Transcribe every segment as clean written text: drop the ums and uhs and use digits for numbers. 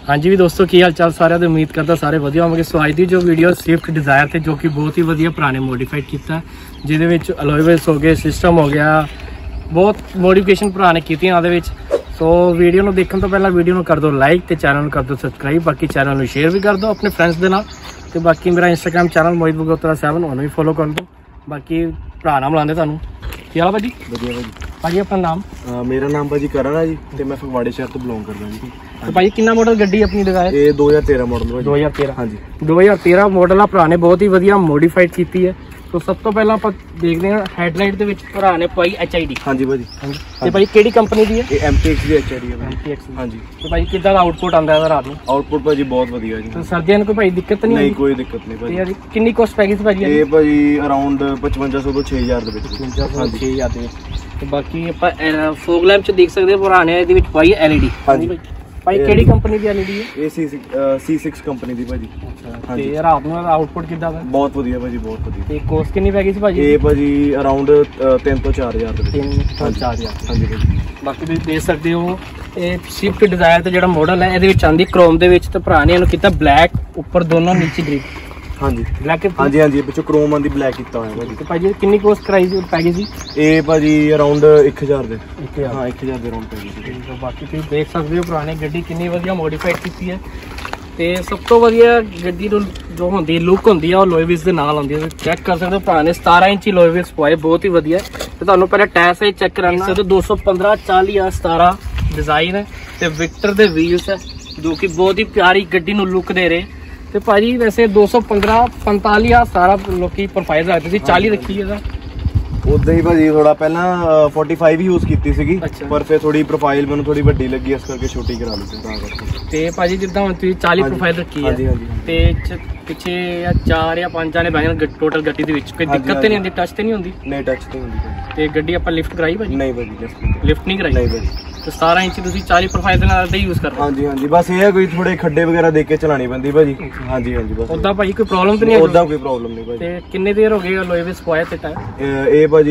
हाँ जी भी दोस्तों की हाल चाल सारे उम्मीद करता सारे वधिया होंगे। सो अज की जो वीडियो स्विफ्ट डिजायर थे जो कि बहुत ही वधिया पुराने मॉडिफाइड किया जिहदे अलॉय व्हील्स हो गए, सिस्टम हो गया, बहुत मॉडिफिकेशन पुराने की। सो वीडियो को देखने तो पहला वीडियो कर दो लाइक तो चैनल कर दो सबसक्राइब, बाकी चैनल शेयर भी कर दो अपने फ्रेंड्स के नाल। तो बाकी मेरा इंस्टाग्राम चैनल मोहित बगोत्रा 7 उन्होंने भी फॉलो कर दो। बाकी भरा नाम बुलाते तुहानू की हाल भाजी? वधिया भाजी। भाजी अपना नाम? मेरा नाम भाजी करण है जी, तो मैं फगवाड़े शहर तो बिलोंग करदा जी। तो भाई कितना मॉडल गड्डी अपनी दिखाए? ये 2013 मॉडल 2013। हाँ जी 2013 मॉडल आ पुराने बहुत ही वधिया मॉडिफाइड की है। तो सब तो पहला आप देखते हैं हेडलाइट दे विच भरा ने पाई HID। हाँ जी भाजी। ते भाई केड़ी कंपनी दी है? ये MTX दी HID है। MTX। हाँ जी। तो भाई कितना आउटपुट आंदा है रात में? आउटपुट भाजी बहुत वधिया जी। तो सर्दियों कोई भाई दिक्कत नहीं? नहीं कोई दिक्कत नहीं भाजी। कितनी कॉस्ट पैगी सी भाजी? ये भाजी अराउंड 5500 तो 6000 ਦੇ ਵਿੱਚ। 5500 6000 ਦੇ ਵਿੱਚ। ਤੇ ਬਾਕੀ ਆਪਾਂ ਫੋਗ ਲੈਂਪ ਚ ਦੇਖ ਸਕਦੇ ਹਾਂ ਪੁਰਾਣੇ ਇਹਦੇ ਵਿੱਚ ਪਾਈ LED। ਹਾਂਜੀ ਭਾਈ ਕਿਹੜੀ ਕੰਪਨੀ ਦੀ LED ਹੈ? ਇਹ C6 ਕੰਪਨੀ ਦੀ ਭਾਜੀ। ਅੱਛਾ ਤੇ ਰਾਤ ਨੂੰ ਆਊਟਪੁਟ ਕਿੱਦਾਂ ਦਾ? ਬਹੁਤ ਵਧੀਆ ਭਾਜੀ, ਬਹੁਤ ਵਧੀਆ। ਤੇ ਕੋਸਟ ਕਿੰਨੀ ਪੈ ਗਈ ਸੀ ਭਾਜੀ? ਇਹ ਭਾਜੀ ਅਰਾਊਂਡ 3 ਤੋਂ 4000 ਦੇ ਵਿੱਚ। 3 ਤੋਂ 4000। ਹਾਂਜੀ ਭਾਜੀ। ਬਾਕੀ ਤੁਸੀਂ ਦੇਖ ਸਕਦੇ ਹੋ ਇਹ ਸਵਿਫਟ ਡਿਜ਼ਾਇਰ ਤੇ ਜਿਹੜਾ ਮਾਡਲ ਹੈ ਇਹਦੇ ਵਿੱਚ ਆਂਦੀ ਕ੍ਰੋਮ ਦੇ ਵਿੱਚ ਤੇ ਭਰਾ ਨੇ ਇਹਨੂੰ ਕੀਤਾ ਬਲੈਕ ਉੱਪਰ ਦੋਨੋਂ ਨੀਚੇ ਗ੍ਰੇ। ਹਾਂਜੀ ਬਲੈਕ। ਹਾਂਜੀ ਹਾਂਜੀ ਪਿੱਛੋਂ ਕ੍ਰੋਮ ਆਂਦੀ ਬਲੈਕ ਕੀਤਾ ਹੋਇਆ ਭਾਜੀ। ਤੇ ਭਾਜੀ ਕਿੰਨੀ ਕੋਸਟ ਕਰਾਈ ਸੀ ਪੈ ਗਈ ਸੀ? ਇਹ ਭਾਜੀ ਅਰਾਊਂਡ 1000 ਦੇ। 1000। ਹਾਂ 1000 ਦੇ ਅਰਾਊਂਡ ਪੈ ਗਈ ਸੀ। ਬਾਕੀ ਤੁਸੀਂ ਦੇਖ ਸਕਦੇ ਹੋ ਪੁਰਾਣੀ ਗੱਡੀ ਕਿੰਨੀ ਵਧੀਆ ਮੋਡੀਫਾਈਡ ਕੀਤੀ ਹੈ। ਤੇ ਸਭ ਤੋਂ ਵਧੀਆ ਗੱਡੀ ਨੂੰ ਜੋ ਹੁੰਦੀ ਲੁੱਕ ਹੁੰਦੀ ਆ ਉਹ ਲੋਏ ਵੀਲਸ ਦੇ ਨਾਲ ਆਉਂਦੀ ਹੈ। ਚੈੱਕ ਕਰ ਸਕਦੇ ਹੋ ਪੁਰਾਣੇ 17 ਇੰਚੀ ਲੋਏ ਵੀਲਸ ਪਵਾਏ ਬਹੁਤ ਹੀ ਵਧੀਆ। ਤੇ ਤੁਹਾਨੂੰ ਪਹਿਲਾਂ ਟਾਇਰ ਸਾਈਜ਼ ਚੈੱਕ ਕਰਾਉਣਾ ਹੈ। 215 40 ਜਾਂ 17 ਡਿਜ਼ਾਈਨ ਹੈ ਤੇ ਵਿਕਟਰ ਦੇ ਵੀਲਸ ਹੈ ਜੋ ਕਿ ਬਹੁਤ ਹੀ ਪਿਆਰੀ ਗੱਡੀ ਨੂੰ ਲੁੱਕ ਦੇ ਰਹੇ। ਤੇ ਭਾਜੀ ਵੈਸੇ 215 45 ਆ ਸਾਰਾ ਲੋਕੀ ਪ੍ਰੋਫਾਈਲ ਰੱਖਦੇ ਸੀ, 40 ਰੱਖੀ ਇਹਦਾ। ਉਦਾਂ ਹੀ ਭਾਜੀ ਥੋੜਾ ਪਹਿਲਾਂ 45 ਯੂਜ਼ ਕੀਤੀ ਸੀਗੀ ਪਰ ਫਿਰ ਥੋੜੀ ਪ੍ਰੋਫਾਈਲ ਮੈਨੂੰ ਥੋੜੀ ਵੱਡੀ ਲੱਗੀ ਇਸ ਕਰਕੇ ਛੋਟੀ ਕਰਾ ਲਈ ਸੀ ਤਾਂ ਕਰਕੇ। ਤੇ ਭਾਜੀ ਜਿੱਦਾਂ ਹੁਣ ਤੁਸੀਂ 40 ਪ੍ਰੋਫਾਈਲ ਰੱਖੀ ਹੈ ਤੇ ਪਿੱਛੇ 4 ਜਾਂ 5 ਜਾਣੇ ਬੈਠੇ ਟੋਟਲ ਗੱਡੀ ਦੇ ਵਿੱਚ ਕੋਈ ਦਿੱਕਤ ਤੇ ਨਹੀਂ ਆਉਂਦੀ? ਟੱਚ ਤੇ ਨਹੀਂ ਹੁੰਦੀ? ਨਹੀਂ ਟੱਚ ਤੇ ਹੁੰਦੀ। ਤੇ ਗੱਡੀ ਆਪਾਂ ਲਿਫਟ ਕਰਾਈ ਭਾਜੀ? ਨਹੀਂ ਭਾਜੀ ਲਿਫਟ ਨਹੀਂ ਕਰਾਈ। ਨਹੀਂ ਭਾਜੀ। ਤੇ 17 ਇੰਚ ਤੁਸੀਂ 40 ਪ੍ਰੋਫਾਈਲ ਦੇ ਨਾਲ ਦਾ ਯੂਜ਼ ਕਰ ਰਹੇ? ਹਾਂਜੀ ਹਾਂਜੀ ਬਸ ਇਹ ਹੈ ਕੋਈ ਥੋੜੇ ਖੱਡੇ ਵਗੈਰਾ ਦੇਖ ਕੇ ਚਲਾਣੀ ਪੈਂਦੀ ਭਾਜੀ। ਹਾਂਜੀ ਹਾਂਜੀ ਬਸ ਉਦਾਂ ਭਾਜੀ ਕੋਈ ਪ੍ਰੋਬਲਮ ਤੇ ਨਹੀਂ ਆਈ? ਉਦਾਂ ਕੋਈ ਪ੍ਰੋਬਲਮ ਨਹੀਂ ਭਾਜੀ। ਤੇ ਕਿੰਨੇ ਦੇਰ ਹੋ ਗਏ ਲੋਏ ਵਿੱਚ ਪਵਾਇਆ ਤੇ ਟਾਇਰ? ਇਹ ਭਾਜੀ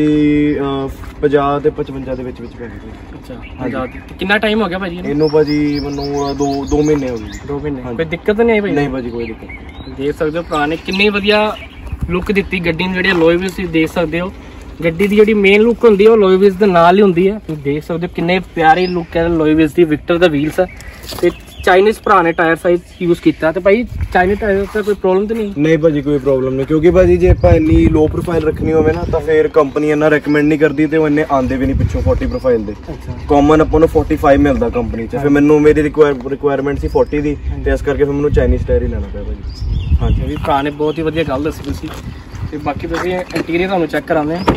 50 ਤੇ 55 ਦੇ ਵਿੱਚ ਪੈ ਗਈ। ਅੱਛਾ ਕਿੰਨਾ ਟਾਈਮ ਹੋ ਗਿਆ ਭਾਜੀ ਇਹਨੂੰ? ਭਾਜੀ ਮੈਨੂੰ 2 ਮਹੀਨੇ ਹੋ ਗਏ। 2 ਮਹੀਨੇ। ਕੋਈ ਦਿੱਕਤ ਨਹੀਂ ਆਈ ਭਾਜੀ? ਨਹੀਂ ਭਾਜੀ ਕੋਈ ਦਿੱਕਤ ਨਹੀਂ। ਦੇਖ ਸਕਦੇ ਹੋ ਪੁਰਾਣੇ ਕਿੰਨੀ ਵਧੀਆ ਲੁੱਕ ਦਿੱਤੀ ਗੱਡੀ ਨੂੰ। ਜਿਹੜੀ ਲੋਏ ਵੀਲਸ ਤੁਸੀਂ ਦੇਖ ਸਕਦੇ ਹੋ ਗੱਡੀ ਦੀ ਜਿਹੜੀ ਮੇਨ ਲੁੱਕ ਹੁੰਦੀ ਹੈ ਉਹ ਲੋਏ ਵੀਲਸ ਦੇ ਨਾਲ ਹੀ ਹੁੰਦੀ ਹੈ। ਤੁਸੀਂ ਦੇਖ ਸਕਦੇ ਹੋ ਕਿੰਨੇ ਪਿਆਰੀ ਲੁੱਕ ਹੈ ਲੋਏ ਵੀਲਸ ਦੀ। ਵਿਕਟਰ ਦਾ ਵੀਲਸ ਹੈ ਤੇ ਚਾਈਨੀਜ਼ ਪੁਰਾਣੇ ਟਾਇਰ ਸਾਈਜ਼ ਯੂਜ਼ ਕੀਤਾ। ਤੇ ਭਾਈ ਚਾਈਨੀਜ਼ ਟਾਇਰ ਤੇ ਕੋਈ ਪ੍ਰੋਬਲਮ ਤਾਂ ਨਹੀਂ? ਨਹੀਂ ਭਾਜੀ ਕੋਈ ਪ੍ਰੋਬਲਮ ਨਹੀਂ ਕਿਉਂਕਿ ਭਾਜੀ ਜੇ ਆਪਾਂ ਇੰਨੀ ਲੋ ਪ੍ਰੋਫਾਈਲ ਰੱਖਣੀ ਹੋਵੇ ਨਾ ਤਾਂ ਫਿਰ ਕੰਪਨੀ ਇੰਨਾ ਰეკਮੈਂਡ ਨਹੀਂ ਕਰਦੀ ਤੇ ਉਹ ਇੰਨੇ ਆਉਂਦੇ ਵੀ ਨਹੀਂ ਪਿੱਛੋਂ 40 ਪ੍ਰੋਫਾਈਲ ਦੇ। ਕਾਮਨ ਆਪਾਂ ਨੂੰ 45 ਮਿਲਦਾ ਕੰਪਨੀ 'ਚ। ਫਿਰ ਮੈਨੂੰ ਮੇਰੀ ਰਿਕੁਆਇਰਮੈਂਟ ਸੀ 40 ਦੀ ਤੇ ਇਸ ਕਰਕੇ ਫਿਰ ਮੈਨੂੰ ਚਾਈਨੀਜ਼ ਟਾਇਰ ਹੀ ਲੈਣਾ ਪਿਆ ਭਾਜੀ। ਹਾਂਜੀ ਵੀ ਪੁਰਾਣੇ ਬਹੁਤ ਹੀ ਵਧੀਆ ਗੱਲ ਦੱਸੀ ਤੁਸੀਂ। ਤੇ ਬਾਕੀ ਤੁਸੀਂ ਇੰਟੀਰੀਅਰ ਤੁਹਾਨੂੰ ਚੈੱਕ ਕਰਾਉਂਦੇ ਹਾਂ।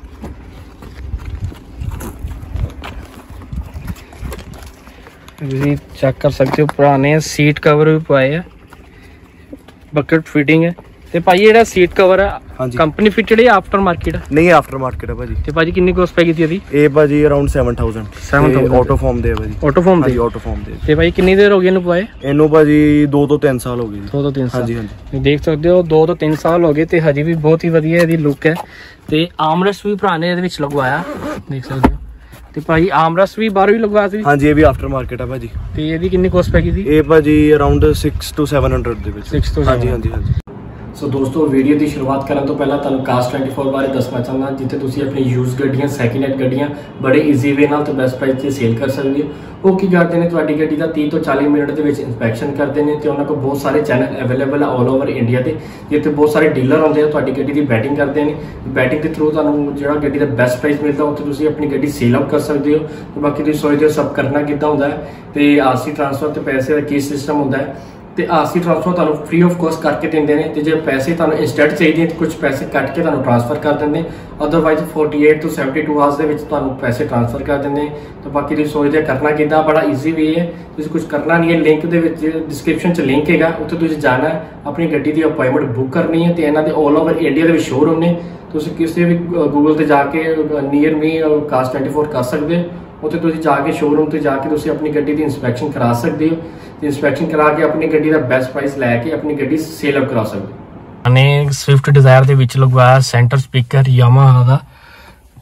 ਤੁਸੀਂ ਚੈੱਕ ਕਰ ਸਕਦੇ ਹੋ ਪੁਰਾਣੇ ਸੀਟ ਕਵਰ ਵੀ ਪਾਏ ਆ, ਬਕਟ ਫਿਟਿੰਗ ਹੈ। ਤੇ ਭਾਈ ਜਿਹੜਾ ਸੀਟ ਕਵਰ ਹੈ ਕੰਪਨੀ ਫਿਟਡ ਹੈ ਆਫਟਰ ਮਾਰਕੀਟ? ਨਹੀਂ ਆਫਟਰ ਮਾਰਕੀਟ ਹੈ ਭਾਜੀ। ਤੇ ਭਾਜੀ ਕਿੰਨੀ ਕੋਸਟ ਪੈ ਗਈ ਸੀ ਇਹਦੀ? ਇਹ ਭਾਜੀ ਅਰਾਊਂਡ 7000 ਆਟੋ ਫਾਰਮ ਦੇ ਭਾਜੀ। ਆਟੋ ਫਾਰਮ ਦੇ? ਆਟੋ ਫਾਰਮ ਦੇ। ਤੇ ਭਾਈ ਕਿੰਨੀ ਦੇਰ ਹੋ ਗਈ ਇਹਨੂੰ ਪਵਾਏ? ਇਹਨੂੰ ਭਾਜੀ 2 ਤੋਂ 3 ਸਾਲ ਹੋ ਗਏ। 2 ਤੋਂ 3 ਸਾਲ? ਹਾਂਜੀ ਹਾਂਜੀ ਦੇਖ ਸਕਦੇ ਹੋ 2 ਤੋਂ 3 ਸਾਲ ਹੋ ਗਏ ਤੇ ਹਜੇ ਵੀ ਬਹੁਤ ਹੀ ਵਧੀਆ ਇਹਦੀ ਲੁੱਕ ਹੈ। ਤੇ ਆਰਮਰੈਸਟ ਵੀ ਪੁਰਾਣੇ ਇਹਦੇ ਵਿੱਚ ਲਗਵਾਇਆ ਦੇਖ ਸਕਦੇ ਹੋ। ਤੇ ਭਾਈ ਆਰਮਰੈਸਟ ਵੀ ਬਾਹਰੋਂ ਹੀ ਲਗਵਾਇਆ ਸੀ? ਹਾਂਜੀ ਇਹ ਵੀ ਆਫਟਰ ਮਾਰਕੀਟ ਹੈ ਭਾਜੀ। ਤੇ ਇਹਦੀ ਕਿੰਨੀ ਕੋਸਟ ਪੈ ਗਈ ਸੀ? ਇਹ ਭਾਜੀ ਅਰਾਊਂਡ 6 ਤੋਂ 700 ਦੇ ਵਿੱਚ। 6 ਤੋਂ 700? ਹਾਂਜੀ ਹਾਂਜੀ ਹਾਂਜੀ। ਸੋ ਦੋਸਤੋ ਵੀਡੀਓ ਦੀ ਸ਼ੁਰੂਆਤ ਕਰਨ ਤੋਂ ਪਹਿਲਾਂ ਤੁਹਾਨੂੰ ਕਾਸਟ 24 ਬਾਰੇ ਦੱਸਣਾ ਚਾਹੁੰਦਾ ਜਿੱਥੇ ਤੁਸੀਂ ਆਪਣੀ ਯੂਜ਼ਡ ਗੱਡੀਆਂ ਸੈਕਿੰਡ ਹੈਂਡ ਗੱਡੀਆਂ ਬੜੇ ਈਜ਼ੀ ਵੇ ਨਾਲ ਤੇ ਬੈਸਟ ਪ੍ਰਾਈਸ ਤੇ ਸੇਲ ਕਰ ਸਕਦੇ ਹੋ। ਉਹ ਕੀ ਕਰਦੇ ਨੇ ਤੁਹਾਡੀ ਗੱਡੀ ਦਾ 30 ਤੋਂ 40 ਮਿੰਟ ਦੇ ਵਿੱਚ ਇੰਸਪੈਕਸ਼ਨ ਕਰਦੇ ਨੇ ਤੇ ਉਹਨਾਂ ਕੋਲ ਬਹੁਤ ਸਾਰੇ ਚੈਨਲ ਅਵੇਲੇਬਲ ਆ ਆਲ ਓਵਰ ਇੰਡੀਆ ਤੇ ਜਿੱਥੇ ਬਹੁਤ ਸਾਰੇ ਡੀਲਰ ਆਉਂਦੇ ਆ ਤੁਹਾਡੀ ਗੱਡੀ ਦੀ ਬੈਟਿੰਗ ਕਰਦੇ ਨੇ। ਬੈਟਿੰਗ ਦੇ ਥਰੂ ਤੁਹਾਨੂੰ ਜਿਹੜਾ ਗੱਡੀ ਦਾ ਬੈਸਟ ਪ੍ਰਾਈਸ ਮਿਲਦਾ ਉੱਥੇ ਤੁਸੀਂ ਆਪਣੀ ਗੱਡੀ ਸੇਲ ਆਊਟ ਕਰ ਸਕਦੇ ਹੋ। ਤੇ ਬਾਕੀ ਤੁਸੀਂ ਸੋਚਦੇ ਹੋ ਸਭ ਕਰਨਾ ਕਿੱਦਾਂ ਹੁੰਦਾ ਹੈ ਤੇ RC ਟ੍ਰਾਂਸਫਰ ਤੇ ਪੈਸੇ ਦਾ ਕੀ ਸਿਸਟਮ ਹੁੰਦਾ ਹੈ। ਤੇ RC ਟ੍ਰਾਂਸਫਰ ਤੁਹਾਨੂੰ ਫ੍ਰੀ ਆਫ ਕੋਸਟ ਕਰਕੇ ਦਿੰਦੇ ਨੇ ਤੇ ਜੇ ਪੈਸੇ ਤੁਹਾਨੂੰ ਇੰਸਟੈਂਟ ਚਾਹੀਦੇ ਤੇ ਕੁਝ ਪੈਸੇ ਕੱਟ ਕੇ ਤੁਹਾਨੂੰ ਟ੍ਰਾਂਸਫਰ ਕਰ ਦਿੰਦੇ। ਅਦਰਵਾਈਜ਼ 48 ਤੋਂ 72 ਆਵਰਸ ਦੇ ਵਿੱਚ ਤੁਹਾਨੂੰ ਪੈਸੇ ਟ੍ਰਾਂਸਫਰ ਕਰ ਦਿੰਦੇ। ਤੇ ਬਾਕੀ ਤੁਸੀਂ ਸੋਚਦੇ ਕਰਨਾ ਕਿੱਦਾਂ, ਬੜਾ ਈਜ਼ੀ ਵੇ ਹੈ। ਤੁਸੀਂ ਕੁਝ ਕਰਨਾ ਨਹੀਂ ਹੈ। ਲਿੰਕ ਦੇ ਵਿੱਚ ਡਿਸਕ੍ਰਿਪਸ਼ਨ 'ਚ ਲਿੰਕ ਹੈਗਾ, ਉੱਥੇ ਤੁਸੀਂ ਜਾਣਾ ਹੈ, ਆਪਣੀ ਗੱਡੀ ਦੀ ਅਪਾਇੰਟਮੈਂਟ ਬੁੱਕ ਕਰਨੀ ਹੈ ਤੇ ਇਹਨਾਂ ਦੇ ਆਲ ਓਵਰ ਇੰਡੀਆ ਦੇ ਵਿੱਚ ਸ਼ੋਰੂਮ ਨੇ। ਤੁਸੀਂ ਕਿਸੇ ਵੀ ਗੂਗਲ ਤੇ ਜਾ ਕੇ ਨੀਅਰ ਮੀ ਕਾਸਟ 24 ਕਰ ਸਕਦੇ ਹੋ। ਉੱਥੇ ਤੁਸੀਂ ਜਾ ਕੇ ਸ਼ੋਰੂਮ ਤੇ ਜਾ ਕੇ ਤੁਸੀਂ ਆਪਣੀ ਗੱਡੀ ਦੀ ਇੰਸਪੈਕਸ਼ਨ ਕਰਾ ਸਕਦੇ ਹੋ ਤੇ ਇੰਸਪੈਕਸ਼ਨ ਕਰਾ ਕੇ ਆਪਣੀ ਗੱਡੀ ਦਾ ਬੈਸਟ ਪ੍ਰਾਈਸ ਲੈ ਕੇ ਆਪਣੀ ਗੱਡੀ ਸੇਲ ਆਊਟ ਕਰਾ ਸਕਦੇ ਹੋ। ਨੇ ਸਵਿਫਟ ਡਿਜ਼ਾਇਰ ਦੇ ਵਿੱਚ ਲਗਵਾਇਆ ਸੈਂਟਰ ਸਪੀਕਰ ਯਾਮਾਹਾ ਦਾ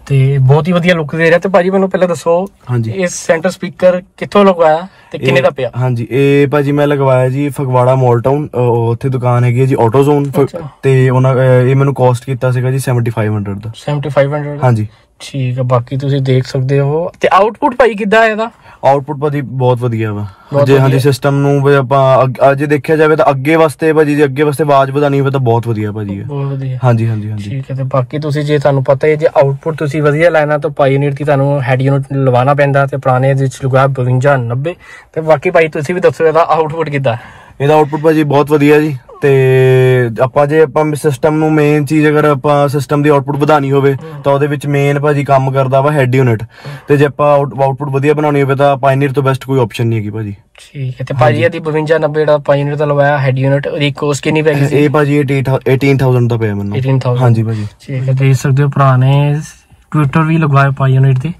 ਤੇ ਬਹੁਤ ਹੀ ਵਧੀਆ ਲੁੱਕ ਦੇ ਰਿਹਾ। ਤੇ ਭਾਜੀ ਮੈਨੂੰ ਪਹਿਲਾਂ ਦੱਸੋ ਹਾਂਜੀ ਇਸ ਸੈਂਟਰ ਸਪੀਕਰ ਕਿੱਥੋਂ ਲਗਵਾਇਆ ਤੇ ਕਿੰਨੇ ਦਾ ਪਿਆ? ਹਾਂਜੀ ਇਹ ਭਾਜੀ ਮੈਂ ਲਗਵਾਇਆ ਜੀ ਫਗਵਾੜਾ ਮਾਲ ਟਾਊਨ, ਉੱਥੇ ਦੁਕਾਨ ਹੈਗੀ ਹੈ ਜੀ AutoZone, ਤੇ ਉਹਨਾਂ ਇਹ ਮੈਨੂੰ ਕਾਸਟ ਕੀਤਾ ਸੀਗਾ ਜੀ 7500 ਦਾ। 7500 ਹਾਂਜੀ ਠੀਕ ਹੈ। ਬਾਕੀ ਤੁਸੀਂ ਦੇਖ ਸਕਦੇ ਹੋ। ਤੇ ਆਊਟਪੁੱਟ ਭਾਈ ਕਿੱਦਾਂ ਹੈ ਇਹਦਾ? ਆਊਟਪੁੱਟ ਭਾਜੀ ਬਹੁਤ ਵਧੀਆ ਵਾ ਜੇ ਹਾਂਜੀ ਸਿਸਟਮ ਨੂੰ ਆਪਾਂ ਅੱਜ ਦੇਖਿਆ ਜਾਵੇ ਤਾਂ ਅੱਗੇ ਵਾਸਤੇ ਭਾਜੀ ਜੇ ਅੱਗੇ ਵਾਸਤੇ ਆਵਾਜ਼ ਵਧਾਣੀ ਹੋਵੇ ਤਾਂ ਬਹੁਤ ਵਧੀਆ ਭਾਜੀ ਬਹੁਤ ਵਧੀਆ। ਹਾਂਜੀ ਹਾਂਜੀ ਹਾਂਜੀ ਠੀਕ ਹੈ। ਤੇ ਬਾਕੀ ਤੁਸੀਂ ਜੇ ਤੁਹਾਨੂੰ ਪਤਾ ਹੈ ਜੇ ਆਊਟਪੁੱਟ ਤੁਸੀਂ ਵਧੀਆ ਲੈਣਾ ਤਾਂ ਪਾਇਓਨੀਅਰ ਦੀ ਤੁਹਾਨੂੰ ਹੈਡ ਯੂਨਿਟ ਲਵਾਉਣਾ ਪੈਂਦਾ ਤੇ ਪੁਰਾਣੇ ਦੇ ਵਿੱਚ ਲਗਾਇਆ 52 90। ਤੇ ਬਾਕੀ ਭਾਈ ਤੁਸੀਂ ਵੀ ਦੱਸੋ ਇਹਦਾ ਆਊਟਪੁੱਟ ਕਿੱਦਾਂ? ਇਹਦਾ ਆਊਟਪੁੱਟ ਭਾਜੀ ਬਹੁਤ ਵਧੀਆ ਜੀ। ਤੇ ਆਪਾਂ ਜੇ ਆਪਾਂ ਸਿਸਟਮ ਨੂੰ ਮੇਨ ਚੀਜ਼ ਅਗਰ ਆਪਾਂ ਸਿਸਟਮ ਦੀ ਆਊਟਪੁੱਟ ਵਧਾਣੀ ਹੋਵੇ ਤਾਂ ਉਹਦੇ ਵਿੱਚ ਮੇਨ ਭਾਜੀ ਕੰਮ ਕਰਦਾ ਵਾ ਹੈਡ ਯੂਨਿਟ। ਤੇ ਜੇ ਆਪਾਂ ਆਊਟਪੁੱਟ ਵਧੀਆ ਬਣਾਉਣੀ ਹੋਵੇ ਤਾਂ ਪਾਇਓਨੀਅਰ ਤੋਂ ਬੈਸਟ ਕੋਈ ਆਪਸ਼ਨ ਨਹੀਂ ਹੈਗੀ ਭਾਜੀ। ਠੀਕ ਹੈ। ਤੇ ਭਾਜੀ ਇਹਦੀ 52 90 ਜਿਹੜਾ ਪਾਇਓਨੀਅਰ ਦਾ ਲਵਾਇਆ ਹੈਡ ਯੂਨਿਟ ਉਹਦੀ ਕੋਸਟ ਕਿੰਨੀ ਪੈ ਗਈ ਸੀ? ਇਹ ਭਾਜੀ 18000 ਦਾ ਪਿਆ ਮੈਨੂੰ। 18000 ਹਾਂਜੀ ਭਾਜੀ। ਠੀਕ ਹੈ। ਦੇਖ ਸਕਦੇ ਹੋ ਪੁਰਾਣੇ ਟਵਿੱਟਰ ਵੀ ਲਗਵਾਇਆ ਪਾਇਓਨੀਅਰ ਤੇ।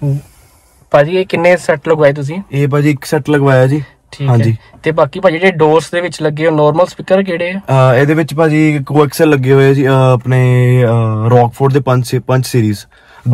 ਭਾਜੀ ਇਹ ਕਿੰਨੇ ਸੈੱਟ ਲਗਵਾਏ ਤੁਸੀਂ? ਇਹ ਭਾਜੀ ਇੱਕ ਸੈੱਟ ਲਗਵਾਇਆ ਜੀ। ਹਾਂਜੀ। ਤੇ ਬਾਕੀ ਭਾਜੀ ਜਿਹੜੇ ਡੋਰਸ ਦੇ ਵਿੱਚ ਲੱਗੇ ਹੋ ਨਾਰਮਲ ਸਪੀਕਰ ਕਿਹੜੇ ਆ? ਇਹਦੇ ਵਿੱਚ ਭਾਜੀ ਕੋਐਕਸਲ ਲੱਗੇ ਹੋਏ ਜੀ ਆਪਣੇ ਰੌਕਫੋਰਡ ਦੇ 5 ਸੀਰੀਜ਼।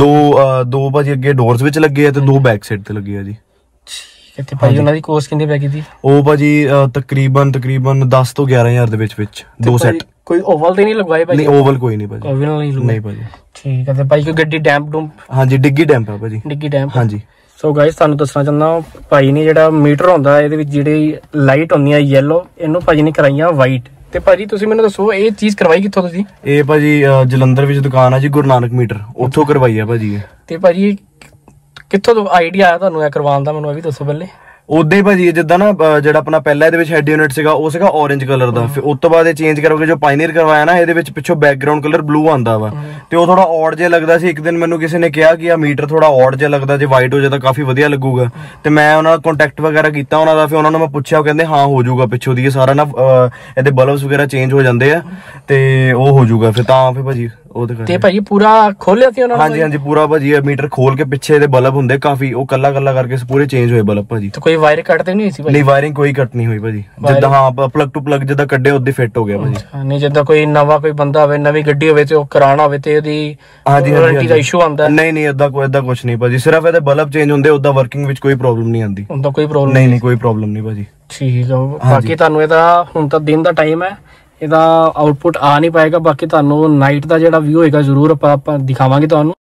ਦੋ ਭਾਜੀ ਅੱਗੇ ਡੋਰਸ ਵਿੱਚ ਲੱਗੇ ਆ ਤੇ 2 ਬੈਕ ਸਾਈਡ ਤੇ ਲੱਗੇ ਆ ਜੀ। ਠੀਕ ਹੈ। ਤੇ ਭਾਜੀ ਉਹਨਾਂ ਦੀ ਕੋਸਟ ਕਿੰਨੀ ਪੈ ਗਈ ਸੀ? ਉਹ ਭਾਜੀ ਤਕਰੀਬਨ 10 ਤੋਂ 11000 ਦੇ ਵਿੱਚ 2 ਸੈੱਟ। ਕੋਈ ਓਵਲ ਤੇ ਨਹੀਂ ਲਗਵਾਏ ਭਾਜੀ? ਨਹੀਂ ਓਵਲ ਕੋਈ ਨਹੀਂ ਭਾਜੀ। ਓਵਲ ਨਹੀਂ ਭਾਜੀ। ਠੀਕ ਹੈ। ਤੇ ਭਾਈ ਕੋਈ ਗੱਡੀ ਡੈਂਪ ਡੂਮ? ਹਾਂਜੀ ਡਿੱਗੀ ਡੈਂਪ ਆ ਭਾਜੀ। ਡਿੱਗੀ ਡੈਂਪ ਹਾਂਜੀ। ਸੋ ਗਾਇਸ ਤੁਹਾਨੂੰ ਦੱਸਣਾ ਚਾਹੁੰਦਾ ਭਾਈ ਨੇ ਜਿਹੜਾ ਮੀਟਰ ਹੁੰਦਾ ਇਹਦੇ ਵਿੱਚ ਜਿਹੜੀ ਲਾਈਟ ਹੁੰਦੀਆਂ ਯੈਲੋ ਇਹਨੂੰ ਭਾਜੀ ਨੇ ਕਰਾਈਆਂ ਵਾਈਟ। ਤੇ ਭਾਜੀ ਤੁਸੀਂ ਮੈਨੂੰ ਦੱਸੋ ਇਹ ਚੀਜ਼ ਕਰਵਾਈ ਕਿੱਥੋਂ ਤੁਸੀਂ? ਇਹ ਭਾਜੀ ਜਲੰਧਰ ਵਿੱਚ ਦੁਕਾਨ ਆ ਜੀ ਗੁਰੂ ਨਾਨਕ ਮੀਟਰ, ਉੱਥੋਂ ਕਰਵਾਈ ਆ ਭਾਜੀ। ਤੇ ਭਾਜੀ ਕਿੱਥੋਂ ਆਈਡੀਆ ਆਇਆ ਤੁਹਾਨੂੰ ਇਹ ਕਰਵਾਉਣ ਦਾ, ਮੈਨੂੰ ਇਹ ਵੀ ਦੱਸੋ ਪਹਿਲੇ। ਉਦਾਂ ਹੀ ਭਾਜੀ ਜਿੱਦਾਂ ਨਾ ਜਿਹੜਾ ਆਪਣਾ ਪਹਿਲਾਂ ਇਹਦੇ ਵਿੱਚ ਹੈਡ ਯੂਨਿਟ ਸੀਗਾ ਉਹ ਸੀਗਾ orange ਕਲਰ ਦਾ, ਫਿਰ ਉਸ ਤੋਂ ਬਾਅਦ ਇਹ ਚੇਂਜ ਕਰਕੇ ਜੋ ਪਾਇਨੀਅਰ ਕਰਵਾਇਆ ਨਾ ਇਹਦੇ ਵਿੱਚ ਪਿੱਛੋਂ ਬੈਕਗ੍ਰਾਉਂਡ ਕਲਰ ਬਲੂ ਆਂਦਾ ਵਾ ਤੇ ਉਹ ਥੋੜਾ ਔਡ ਜਿਹਾ ਲੱਗਦਾ ਸੀ। ਇੱਕ ਦਿਨ ਮੈਨੂੰ ਕਿਸੇ ਨੇ ਕਿਹਾ ਕਿ ਆ ਮੀਟਰ ਥੋੜਾ ਔਡ ਜਿਹਾ ਲੱਗਦਾ, ਜੇ ਵਾਈਟ ਹੋ ਜਾਏ ਤਾਂ ਕਾਫੀ ਵਧੀਆ ਲੱਗੂਗਾ। ਤੇ ਮੈਂ ਉਹਨਾਂ ਨਾਲ ਕੰਟੈਕਟ ਵਗੈਰਾ ਕੀਤਾ ਉਹਨਾਂ ਦਾ, ਫਿਰ ਉਹਨਾਂ ਨੂੰ ਮੈਂ ਪੁੱਛਿਆ, ਉਹ ਕਹਿੰਦੇ ਹਾਂ ਹੋ ਜਾਊਗਾ, ਪਿੱਛੋਂ ਦੀ ਸਾਰਾ ਨਾ ਇਹਦੇ ਬਲਬਸ ਵਗੈਰਾ ਚੇਂਜ ਹੋ ਜਾਂਦੇ ਆ ਤੇ ਉਹ ਹੋ ਜਾਊਗਾ। ਫਿਰ ਤਾਂ ਫਿਰ ਭਾਜੀ ਤੇ ਭਾਜੀ ਪੂਰਾ ਖੋਲਿਆ ਸੀ ਉਹਨਾਂ ਨੇ? ਹਾਂਜੀ ਹਾਂਜੀ ਪੂਰਾ ਭਾਜੀ ਮੀਟਰ ਖੋਲ ਕੇ ਪਿੱਛੇ ਇਹਦੇ ਬਲਬ ਹੁੰਦੇ ਕਾਫੀ, ਉਹ ਕੱਲਾ ਕਰਕੇ ਪੂਰੇ ਚੇਂਜ ਹੋਏ ਬਲਬ ਭਾਜੀ। ਤੇ ਕੋਈ ਵਾਇਰ ਕੱਟ ਤੇ ਨਹੀਂ ਸੀ ਭਾਜੀ? ਨਹੀਂ ਵਾਇਰਿੰਗ ਕੋਈ ਕੱਟ ਨਹੀਂ ਹੋਈ ਭਾਜੀ, ਜਿੱਦਾਂ ਹਾਂ ਪਲੱਗ ਟੂ ਪਲੱਗ ਜਿੱਦਾਂ ਕੱਢੇ ਉਦਾਂ ਫਿੱਟ ਹੋ ਗਿਆ ਭਾਜੀ। ਨਹੀਂ ਜਿੱਦਾਂ ਕੋਈ ਨਵਾਂ ਕੋਈ ਬੰਦਾ ਹੋਵੇ, ਨਵੀਂ ਗੱਡੀ ਹੋਵੇ ਤੇ ਉਹ ਕਰਾਉਣਾ ਹੋਵੇ ਤੇ ਉਹਦੀ ਵਾਰੰਟੀ ਦਾ ਇਸ਼ੂ ਆਉਂਦਾ? ਨਹੀਂ ਏਦਾਂ ਕੁਝ ਨਹੀਂ ਭਾਜੀ, ਸਿਰਫ ਇਹਦੇ ਬਲਬ ਚੇਂਜ ਹੁੰਦੇ, ਉਦਾਂ ਵਰਕਿੰਗ ਵਿੱਚ ਕੋਈ ਪ੍ਰੋਬਲਮ ਨਹੀਂ ਆਉਂਦੀ। ਹੁੰਦਾ ਕੋਈ ਪ੍ਰੋਬਲਮ ਨਹੀਂ ਕੋਈ ਪ੍ਰੋਬਲਮ ਨਹੀਂ ਭਾਜੀ। ਠੀਕ ਆ। ਬਾਕੀ ਤੁਹਾਨੂੰ ਇਹਦਾ ਹੁਣ ਤਾਂ ਦਿਨ ਦਾ ਟਾਈਮ ਹੈ, ਇਹਦਾ ਆਊਟਪੁੱਟ ਆ ਨਹੀਂ ਪਾਏਗਾ। ਬਾਕੀ ਤੁਹਾਨੂੰ ਨਾਈਟ ਦਾ ਜਿਹੜਾ ਵਿਊ ਹੋਏਗਾ ਜ਼ਰੂਰ ਆਪਾਂ ਦਿਖਾਵਾਂਗੇ ਤੁਹਾਨੂੰ।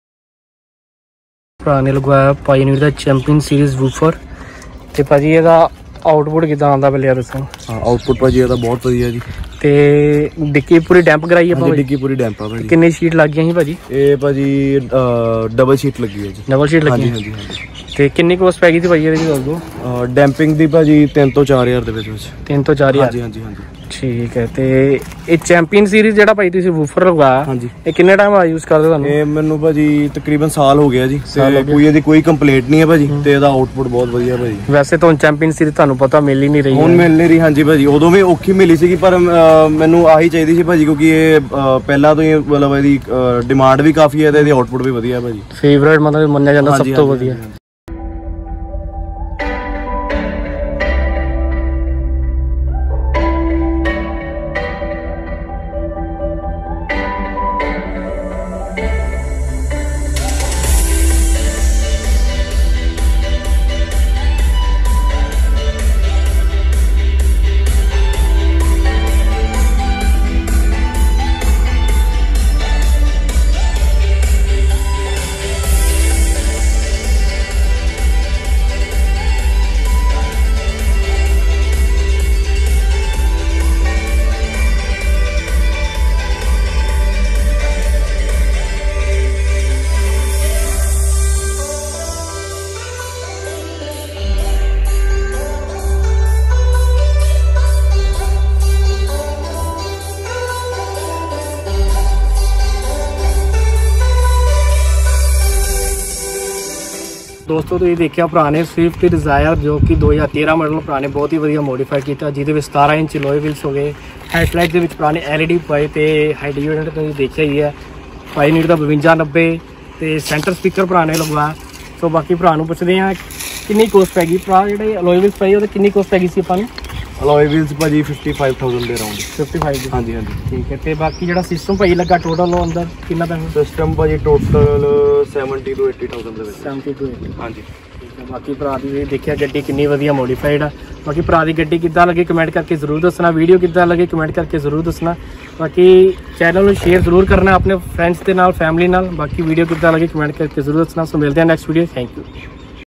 ਭਰਾ ਨੇ ਲਗਵਾਇਆ ਪਾਇਓਨੀਅਰ ਦਾ ਚੈਂਪੀਅਨ ਸੀਰੀਜ਼ ਵੂਫਰ। ਤੇ ਭਾਜੀ ਇਹਦਾ ਆਊਟਪੁੱਟ ਕਿਦਾਂ ਆਉਂਦਾ ਪਹਿਲੇ ਦੱਸੋ? ਹਾਂ ਆਊਟਪੁੱਟ ਭਾਜੀ ਇਹਦਾ ਬਹੁਤ ਵਧੀਆ ਜੀ। ਤੇ ਡਿੱਕੀ ਪੂਰੀ ਡੈਂਪ ਕਰਾਈ ਆਪਾਂ? ਡਿੱਕੀ ਪੂਰੀ ਡੈਂਪ ਆ ਭਾਜੀ। ਕਿੰਨੀ ਸ਼ੀਟ ਲੱਗ ਗਈਆਂ ਸੀ ਭਾਜੀ? ਇਹ ਭਾਜੀ ਡਬਲ ਸ਼ੀਟ ਲੱਗੀ ਹੈ ਜੀ। ਡਬਲ ਸ਼ੀਟ ਲੱਗੀ? ਹਾਂਜੀ ਹਾਂਜੀ। ਤੇ ਕਿੰਨੀ ਕੋਸਟ ਪੈ ਗਈ ਸੀ ਭਾਜੀ ਇਹਦੀ ਦੱਸ ਦਿਓ? ਡੈਂਪਿੰਗ ਦੀ ਭਾਜੀ 3 ਤੋਂ 4000 ਦੇ ਵਿੱਚ 3 ਤੋਂ 4000? ਹਾਂਜੀ ਹਾਂਜੀ ਹਾਂਜੀ। ਠੀਕ ਹੈ। ਤੇ ਇਹ ਚੈਂਪੀਅਨ ਸੀਰੀਜ਼ ਜਿਹੜਾ ਭਾਈ ਤੁਸੀਂ ਵੂਫਰ ਲਗਾਇਆ, ਹਾਂਜੀ, ਇਹ ਕਿੰਨੇ ਟਾਈਮ ਆ ਯੂਜ਼ ਕਰਦੇ ਤੁਹਾਨੂੰ? ਇਹ ਮੈਨੂੰ ਭਾਜੀ ਤਕਰੀਬਨ ਸਾਲ ਹੋ ਗਿਆ ਜੀ, ਤੇ ਕੋਈ ਇਹਦੀ ਕੋਈ ਕੰਪਲੇਂਟ ਨਹੀਂ ਹੈ ਭਾਜੀ, ਤੇ ਇਹਦਾ ਆਊਟਪੁੱਟ ਬਹੁਤ ਵਧੀਆ ਭਾਜੀ। ਵੈਸੇ ਤਾਂ ਚੈਂਪੀਅਨ ਸੀਰੀਜ਼ ਤੁਹਾਨੂੰ ਪਤਾ ਮਿਲ ਹੀ ਨਹੀਂ ਰਹੀ? ਹੁਣ ਮਿਲ ਨਹੀਂ ਰਹੀ ਹਾਂਜੀ ਭਾਜੀ, ਉਦੋਂ ਵੀ ਔਖੀ ਮਿਲੀ ਸੀਗੀ, ਪਰ ਮੈਨੂੰ ਆਹੀ ਚਾਹੀਦੀ ਸੀ ਭਾਜੀ, ਕਿਉਂਕਿ ਇਹ ਪਹਿਲਾਂ ਤੋਂ ਹੀ ਮਤਲਬ ਇਹਦੀ ਡਿਮਾਂਡ ਵੀ ਕਾਫੀ ਹੈ ਤੇ ਇਹਦੀ ਆਊਟਪੁੱਟ ਵੀ ਵਧੀਆ ਭਾਜੀ। ਫੇਵਰੇਟ ਮਤਲਬ ਮੰਨਿਆ ਜਾਂਦਾ ਸਭ ਤੋਂ ਵਧੀਆ। ਦੋਸਤੋ ਤੁਸੀਂ ਦੇਖਿਆ ਭਰਾ ਨੇ ਸਵਿਫਟ ਡਿਜ਼ਾਇਰ ਜੋ ਕਿ 2013 ਮਾਡਲ ਭਰਾ ਨੇ ਬਹੁਤ ਹੀ ਵਧੀਆ ਮੋਡੀਫਾਈ ਕੀਤਾ, ਜਿਹਦੇ ਵਿੱਚ 17 ਇੰਚ ਲੋਏ ਵੀਲਸ ਹੋ ਗਏ, ਹੈਡਲਾਈਟ ਦੇ ਵਿੱਚ ਭਰਾ ਨੇ LED ਪਾਏ ਤੇ ਹੈਡ ਯੂਨਿਟ ਤੁਸੀਂ ਦੇਖਿਆ ਹੀ ਹੈ ਪਾਇਓਨੀਅਰ ਦਾ 52 90 ਤੇ ਸੈਂਟਰ ਸਪੀਕਰ ਭਰਾ ਨੇ ਲਗਵਾਇਆ। ਸੋ ਬਾਕੀ ਭਰਾ ਨੂੰ ਪੁੱਛਦੇ ਆ ਕਿੰਨੀ ਕੋਸਟ ਪੈ ਗਈ ਭਰਾ ਜਿਹੜੇ ਅਲੋਏ ਵੀਲਸ ਪਏ ਉਹਦੇ ਕਿੰਨੀ ਕੋਸਟ ਪੈ ਗਈ ਸੀ ਆਪਾਂ ਨੂੰ? ਅਲੋਏ ਵੀਲਸ ਭਾਜੀ 55000 ਦੇ ਅਰਾਊਂਡ। 55? ਹਾਂਜੀ ਹਾਂਜੀ। ਠੀਕ ਹੈ। ਤੇ ਬਾਕੀ ਜਿਹੜਾ ਸਿਸਟਮ ਭਾਈ ਲੱਗਾ ਟੋਟਲ ਅੰਦਰ ਕਿੰਨਾ ਪੈਸਾ? ਸਿਸਟਮ ਭਾਜੀ ਟੋਟਲ 70 ਤੋਂ 80000 ਦੇ ਵਿੱਚ 70 to 80। ਹਾਂਜੀ। ਬਾਕੀ ਭਰਾ ਦੀ ਵੀ ਦੇਖਿਆ ਗੱਡੀ ਕਿੰਨੀ ਵਧੀਆ ਮੋਡੀਫਾਈਡ ਆ। ਬਾਕੀ ਭਰਾ ਦੀ ਗੱਡੀ ਕਿੱਦਾਂ ਲੱਗੀ ਕਮੈਂਟ ਕਰਕੇ ਜ਼ਰੂਰ ਦੱਸਣਾ, ਵੀਡੀਓ ਕਿੱਦਾਂ ਲੱਗੀ ਕਮੈਂਟ ਕਰਕੇ ਜ਼ਰੂਰ ਦੱਸਣਾ। ਬਾਕੀ ਚੈਨਲ ਨੂੰ ਸ਼ੇਅਰ ਜ਼ਰੂਰ ਕਰਨਾ ਆਪਣੇ ਫਰੈਂਡਸ ਦੇ ਨਾਲ, ਫੈਮਿਲੀ ਨਾਲ। ਬਾਕੀ ਵੀਡੀਓ ਕਿੱਦਾਂ ਲੱਗੀ ਕਮੈਂਟ ਕਰਕੇ ਜ਼ਰੂਰ ਦੱਸਣਾ। ਸੋ ਮਿਲਦੇ ਹਾਂ ਨੈਕਸਟ ਵੀਡੀਓ। Thank you.